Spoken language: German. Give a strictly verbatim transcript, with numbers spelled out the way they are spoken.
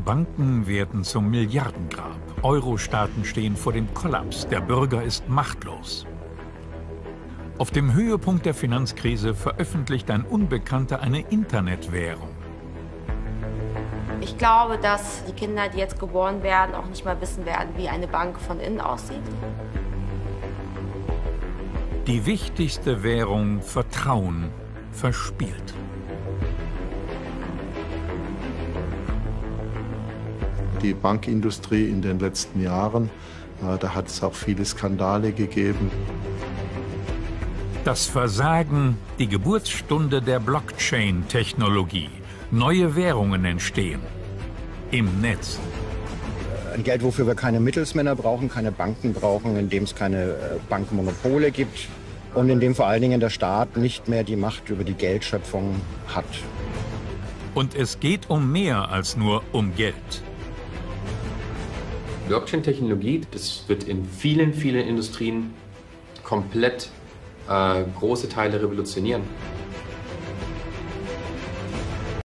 Banken werden zum Milliardengrab. Euro-Staaten stehen vor dem Kollaps. Der Bürger ist machtlos. Auf dem Höhepunkt der Finanzkrise veröffentlicht ein Unbekannter eine Internetwährung. Ich glaube, dass die Kinder, die jetzt geboren werden, auch nicht mal wissen werden, wie eine Bank von innen aussieht. Die wichtigste Währung, Vertrauen, verspielt. Die Bankindustrie in den letzten Jahren, äh, da hat es auch viele Skandale gegeben. Das Versagen, die Geburtsstunde der Blockchain-Technologie. Neue Währungen entstehen. Im Netz. Ein Geld, wofür wir keine Mittelsmänner brauchen, keine Banken brauchen, in dem es keine Bankmonopole gibt und in dem vor allen Dingen der Staat nicht mehr die Macht über die Geldschöpfung hat. Und es geht um mehr als nur um Geld. Blockchain-Technologie, das wird in vielen, vielen Industrien komplett äh, große Teile revolutionieren.